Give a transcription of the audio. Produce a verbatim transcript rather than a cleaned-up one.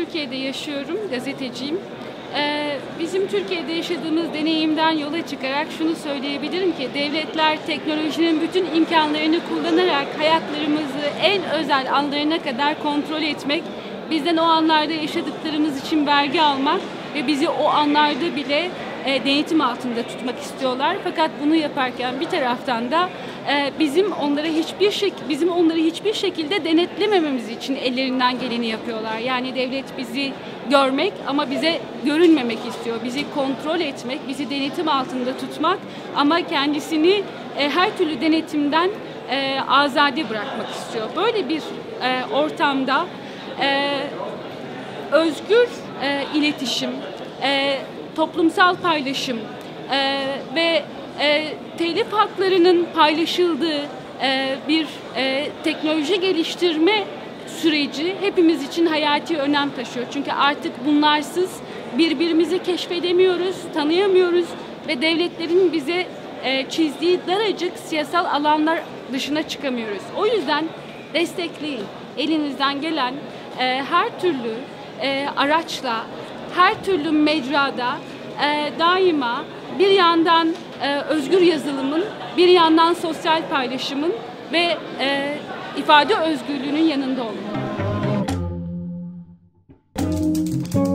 Türkiye'de yaşıyorum, gazeteciyim. Ee, bizim Türkiye'de yaşadığımız deneyimden yola çıkarak şunu söyleyebilirim ki devletler teknolojinin bütün imkanlarını kullanarak hayatlarımızı en özel anlarına kadar kontrol etmek, bizden o anlarda yaşadıklarımız için vergi almak ve bizi o anlarda bile e, denetim altında tutmak istiyorlar. Fakat bunu yaparken bir taraftan da e, bizim onlara hiçbir şek bizim onları hiçbir şekilde denetlemememiz için ellerinden geleni yapıyorlar. Yani devlet bizi görmek ama bize görünmemek istiyor. Bizi kontrol etmek, bizi denetim altında tutmak ama kendisini e, her türlü denetimden e, azade bırakmak istiyor. Böyle bir e, ortamda e, özgür e, iletişim, e, toplumsal paylaşım e, ve e, telif haklarının paylaşıldığı e, bir e, teknoloji geliştirme süreci hepimiz için hayati önem taşıyor. Çünkü artık bunlarsız birbirimizi keşfedemiyoruz, tanıyamıyoruz ve devletlerin bize e, çizdiği daracık siyasal alanlar dışına çıkamıyoruz. O yüzden destekleyin. Elinizden gelen e, her türlü e, araçla, her türlü mecrada e, daima bir yandan e, özgür yazılımın, bir yandan sosyal paylaşımın ve e, ifade özgürlüğünün yanında olun.